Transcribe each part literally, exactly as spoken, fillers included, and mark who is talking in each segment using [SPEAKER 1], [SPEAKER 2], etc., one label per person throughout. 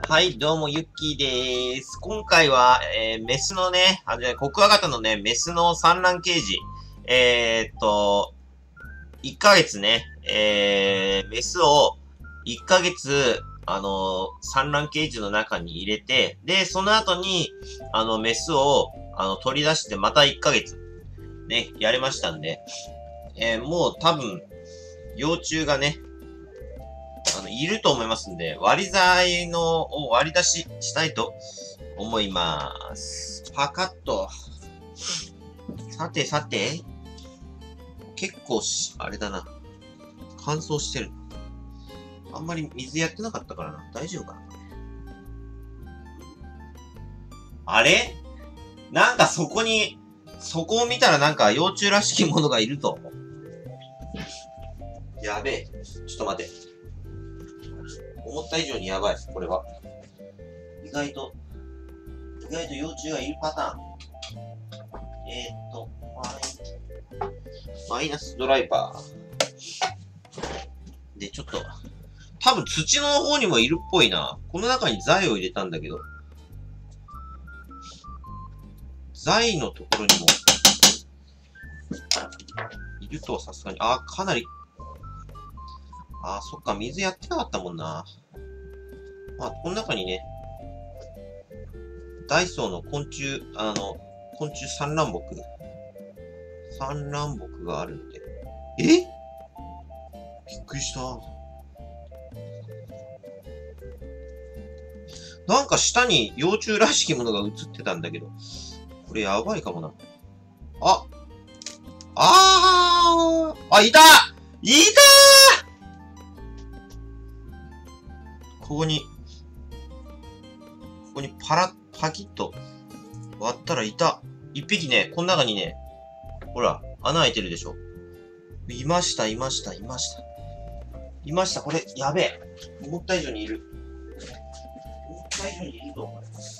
[SPEAKER 1] はい、どうも、ゆっきーでーす。今回は、えー、メスのね、あ、じゃあ、コクワガタのね、メスの産卵ケージ。えー、っと、いっかげつね、えー、メスをいっかげつ、あの、産卵ケージの中に入れて、で、その後に、あの、メスを、あの、取り出して、またいっかげつ、ね、やれましたんで、えー、もう多分、幼虫がね、あの、いると思いますんで、割り剤の、を割り出ししたいと思います。パカッと。さてさて。結構し、あれだな。乾燥してる。あんまり水やってなかったからな。大丈夫かなこれ。あれなんかそこに、そこを見たらなんか幼虫らしきものがいるぞ。やべえ。ちょっと待て。思った以上にやばい、これは。意外と、意外と幼虫がいるパターン。えーっと、マイナスドライバー。で、ちょっと、多分土の方にもいるっぽいな。この中に材を入れたんだけど。材のところにも、いるとはさすがに、あ、かなり、あ、そっか、水やってなかったもんな。まあ、この中にね、ダイソーの昆虫、あの、昆虫産卵木。産卵木があるんで。えびっくりした。なんか下に幼虫らしきものが映ってたんだけど。これやばいかもな。ああーあ、いたいたーここに、ここにパラッ、パキッと割ったらいた。一匹ね、この中にね、ほら、穴開いてるでしょ。いました、いました、いました。いました、これ、やべえ。思った以上にいる。思った以上にいると思います。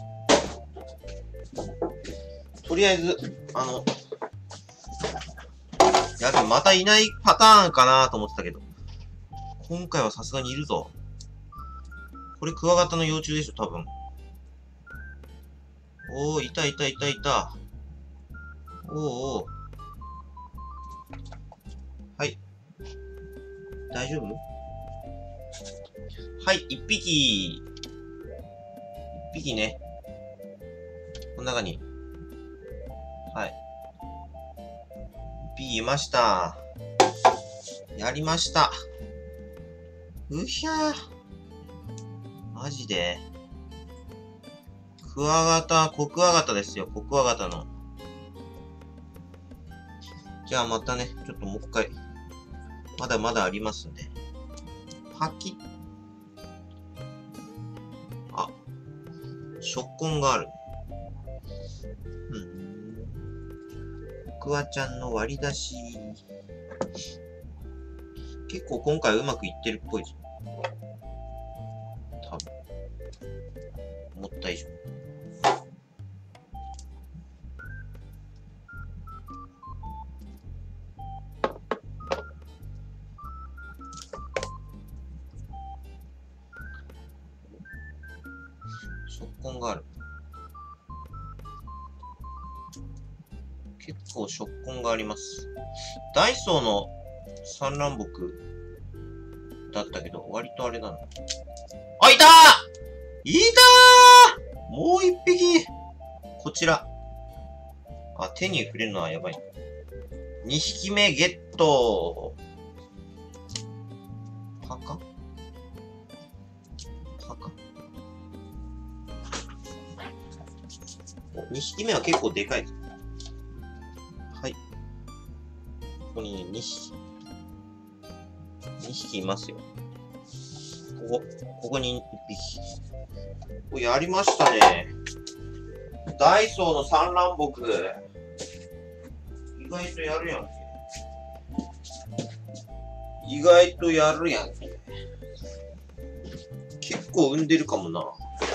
[SPEAKER 1] とりあえず、あの、やべえ、またいないパターンかなと思ってたけど。今回はさすがにいるぞ。これ、クワガタの幼虫でしょ、多分。おー、いたいたいたいた。おーおー。はい。大丈夫？はい、一匹。一匹ね。この中に。はい。一匹いました。やりました。うひゃー。マジで。クワガタ、コクワガタですよ、コクワガタの。じゃあまたね、ちょっともう一回。まだまだありますんで。パキッ。あ、食痕がある。うん。コクワちゃんの割り出し。結構今回うまくいってるっぽいぞ。多分。思った以上。食痕がある。結構食痕があります。ダイソーの産卵木だったけど、割とあれだな。あ、いたーいたーもう一匹こちら。あ、手に触れるのはやばい。二匹目ゲットパカパカにひきめは結構でかいです。はい。ここにね、にひき。にひきいますよ。ここ、ここにいっぴき。これやりましたね。ダイソーの産卵木。意外とやるやんけ。意外とやるやんけ。結構産んでるかもな。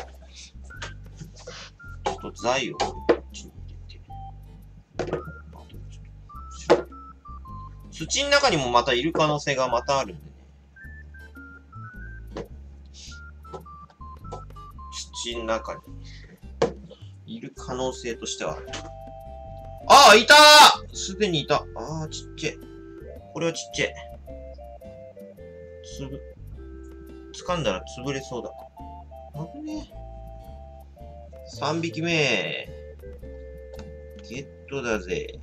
[SPEAKER 1] ちょっと材をこっちに入れて。土の中にもまたいる可能性がまたあるんでね。 口の中にいる可能性としてはある。ああ、いたーすでにいた。ああ、ちっちゃい。これはちっちゃい。つぶ、掴んだら潰れそうだ。危ねえ。さんびきめ。ゲットだぜ。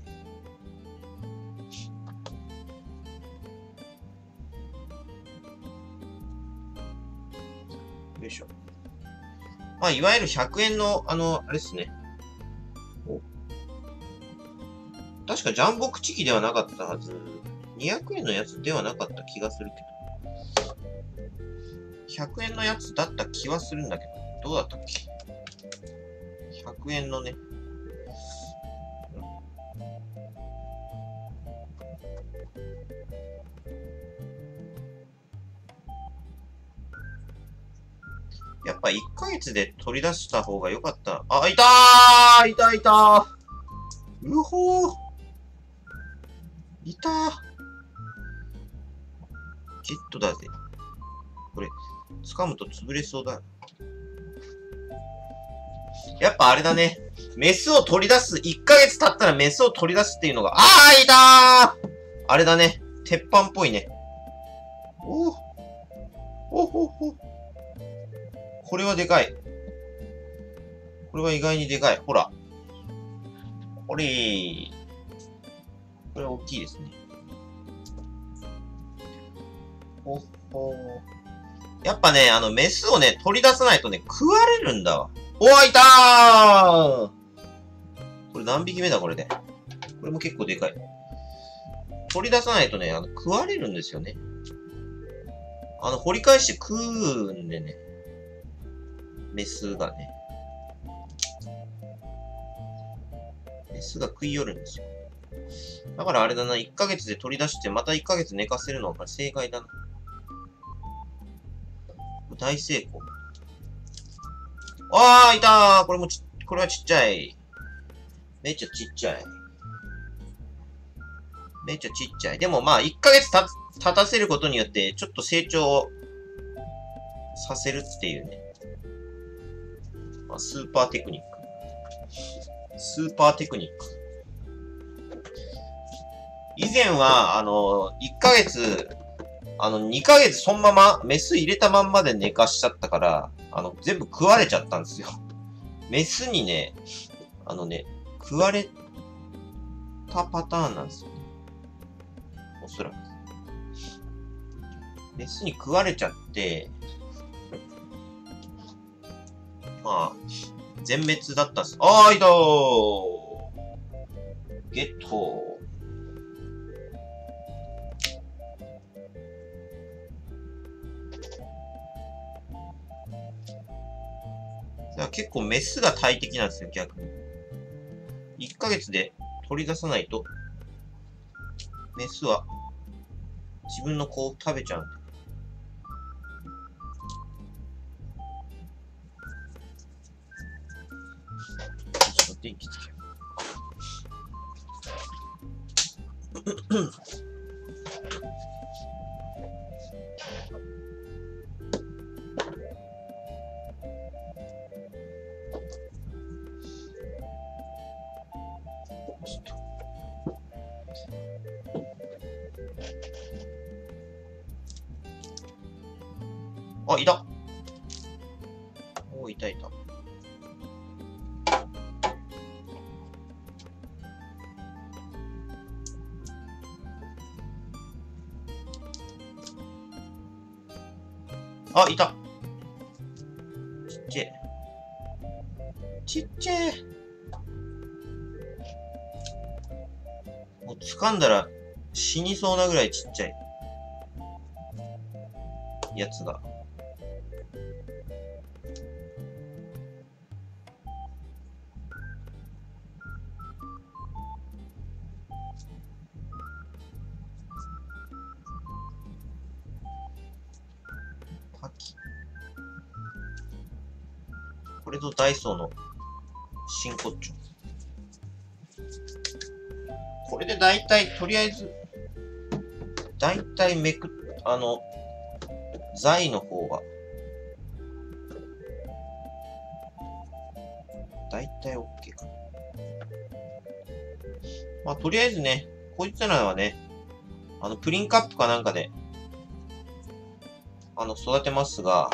[SPEAKER 1] よいしょ。まあ、いわゆるひゃくえんの、あの、あれですね。お。確かジャンボ口機ではなかったはず。にひゃくえんのやつではなかった気がするけど。ひゃくえんのやつだった気はするんだけど。どうだったっけ ?ひゃくえんのね。やっぱいっかげつで取り出した方が良かった。あ、いたーいたいたーうほーいたーゲットだぜ。これ、掴むと潰れそうだ。やっぱあれだね。メスを取り出す。いっかげつ経ったらメスを取り出すっていうのが、あーいたーあれだね。鉄板っぽいね。おーおほほこれはでかい。これは意外にでかい。ほら。ほれー。これは大きいですね。ほっほー。やっぱね、あの、メスをね、取り出さないとね、食われるんだわ。おー、いたーこれ何匹目だ、これで。これも結構でかい。取り出さないとね、あの、食われるんですよね。あの、掘り返して食うんでね。メスがね。メスが食い寄るんですよ。だからあれだな、いっかげつで取り出して、またいっかげつ寝かせるのが正解だな。大成功。あー、いたーこれもち、これはちっちゃい。めっちゃちっちゃい。めっちゃちっちゃい。でもまあ、いっかげつた、経たせることによって、ちょっと成長をさせるっていうね。まあ、スーパーテクニック。スーパーテクニック。以前は、あの、いっかげつ、あの、にかげつそのまま、メス入れたまんまで寝かしちゃったから、あの、全部食われちゃったんですよ。メスにね、あのね、食われたパターンなんですよね。おそらく。メスに食われちゃって、まあ、全滅だったんです。あーいたーゲット結構メスが大敵なんですよ、逆に。いっかげつで取り出さないと、メスは自分の子を食べちゃうんで。ちょっと電気つけよう。あ、いた。おー、いたいた。あ、いた。ちっちゃい。ちっちゃい。もう掴んだら死にそうなぐらいちっちゃい。やつが。パキ。これぞダイソーの真骨頂。これでだいたい、とりあえず、だいたいめく、あの、材の方が、 だいたい OK かな。まあ、とりあえずね、こいつらはね、あの、プリンカップかなんかで、あの、育てますが、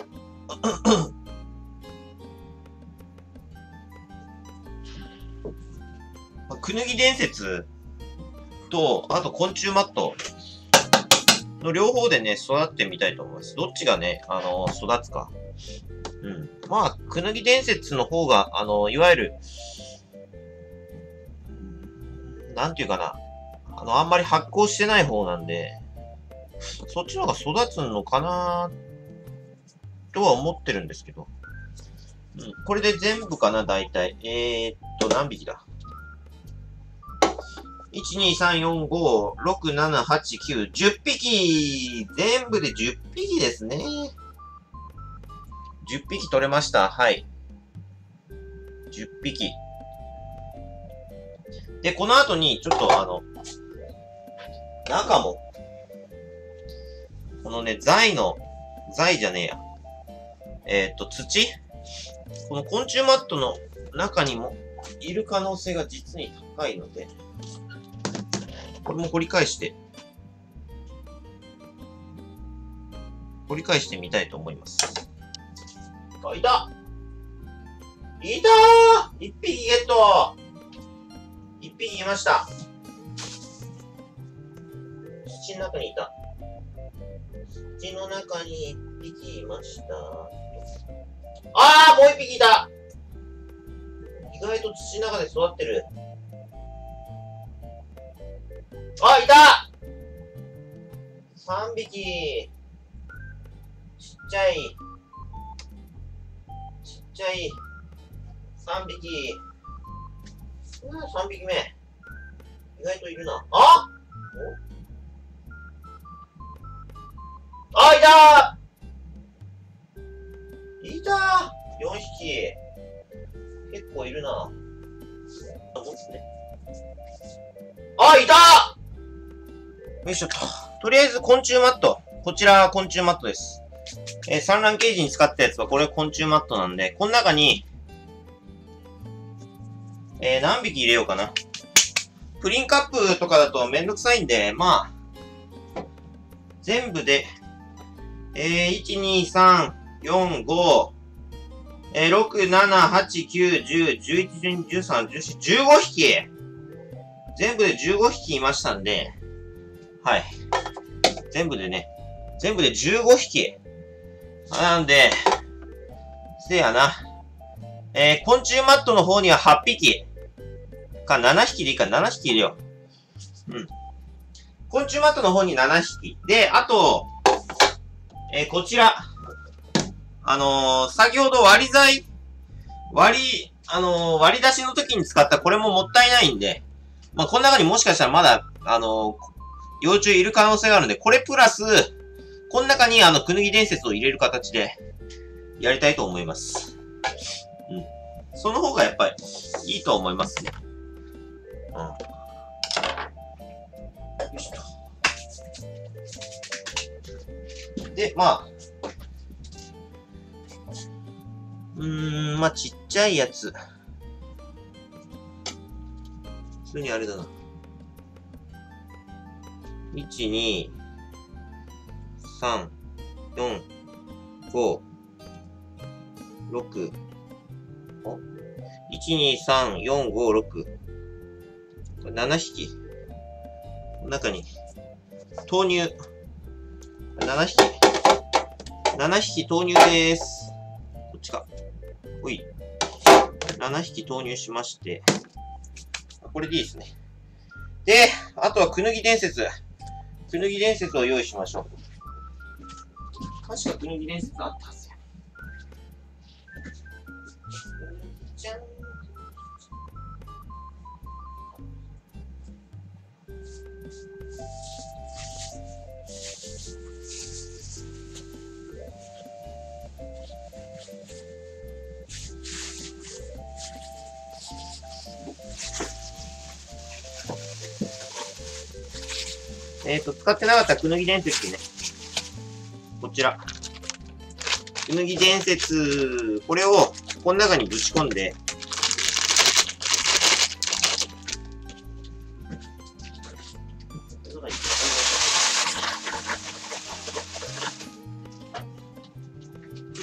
[SPEAKER 1] まあ、くぬぎ伝説と、あと昆虫マットの両方でね、育ってみたいと思います。どっちがね、あの、育つか。うん。まあ、くぬぎ伝説の方が、あの、いわゆる、なんていうかな。あの、あんまり発酵してない方なんで、そっちの方が育つのかなとは思ってるんですけど。うん。これで全部かな、だいたい。えー、っと、何匹だ ?いち、に、さん、よん、ご、ろく、なな、はち、きゅう、じゅっぴき全部でじゅっぴきですね。じゅっぴき取れました。はい。じゅっぴき。で、この後に、ちょっとあの、中も、このね、材の、材じゃねえや。えー、っと、土この昆虫マットの中にも、いる可能性が実に高いので、これも掘り返して、掘り返してみたいと思います。あ、いたいたー !いっ 匹ゲット !いっ 匹いました。土の中にいた。土の中にいっぴきいました。あーもういっぴきいた意外と土の中で育ってる。あ、いた !さん 匹。ちっちゃい。ちっちゃい。さんびき。うん、さんびきめ。意外といるな。ああ、いたーいたー !よん 匹。結構いるな。あ、もつね。あ、いたーよいしょと。とりあえず昆虫マット。こちら昆虫マットです。えー、産卵ケージに使ったやつはこれ昆虫マットなんで、この中に、えー、何匹入れようかな。プリンカップとかだとめんどくさいんで、まあ、全部で、えー、いち、に、さん、よん、ご、えー、ろく、なな、はち、きゅう、じゅう、じゅういち、じゅうに、じゅうさん、じゅうよん、じゅうごひき全部でじゅうごひきいましたんで、はい。全部でね、全部でじゅうごひき。なんで、せやな。えー、昆虫マットの方にははっぴき。か、ななひきでいいか、ななひき入れよう。うん。昆虫マットの方にななひき。で、あと、えー、こちら。あのー、先ほど割り剤、割り、あのー、割り出しの時に使ったこれももったいないんで、まあ、この中にもしかしたらまだ、あのー、幼虫いる可能性があるんで、これプラス、この中にあの、くぬぎ伝説を入れる形で、やりたいと思います。うん。その方がやっぱり、いいと思いますね。うん。よいしょ。で、まあ、うーん、まあ、ちっちゃいやつ。普通にあれだな。いち、に、さん、よん、ご、ろく、お ?いち、に、さん、よん、ご、ろく。ななひき。中に、投入。ななひき。ななひき投入でーす。こっちか。ほい。ななひき投入しまして。これでいいですね。で、あとはくぬぎ伝説。くぬぎ伝説を用意しましょう。確かくぬぎ伝説あったはずや。じゃん。えっと、使ってなかったくぬぎ伝説ね。こちら。くぬぎ伝説、これを、この中にぶち込んで、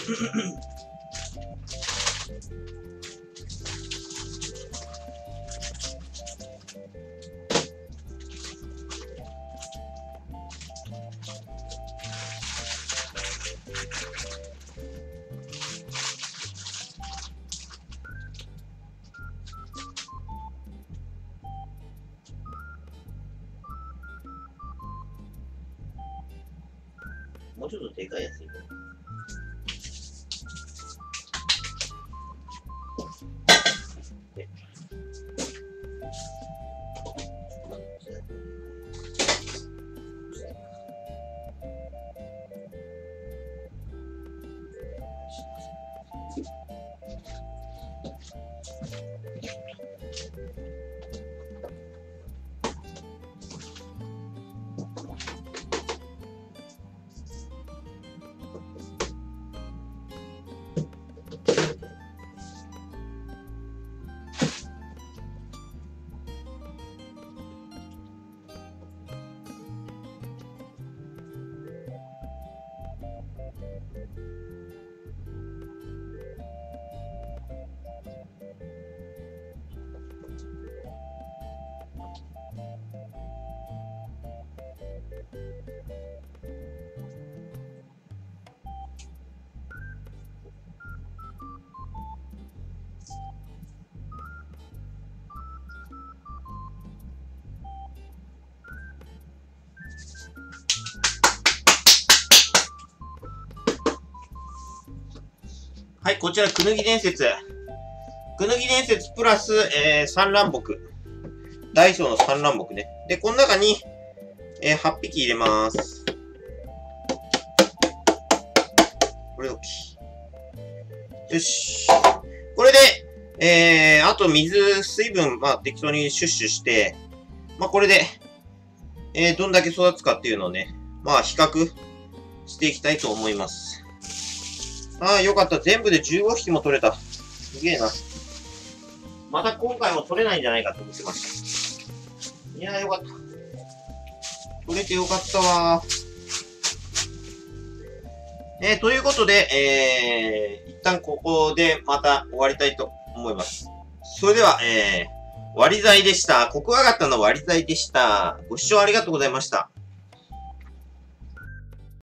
[SPEAKER 1] もうちょっとでかいやついいかな。はい、こちら、くぬぎ伝説。くぬぎ伝説プラス、えー、産卵木。ダイソーの産卵木ね。で、この中に、えー、はっぴき入れます。これで OK。よし。これで、えー、あと水、水分、まあ、適当にシュッシュして、まあ、これで、えー、どんだけ育つかっていうのをね、まあ、比較していきたいと思います。ああ、よかった。全部でじゅうごひきも取れた。すげえな。また今回も取れないんじゃないかと思ってました。いやーよかった。取れてよかったわー。えー、ということで、えー、一旦ここでまた終わりたいと思います。それでは、えー、割り剤でした。コクワガタの割り剤でした。ご視聴ありがとうございました。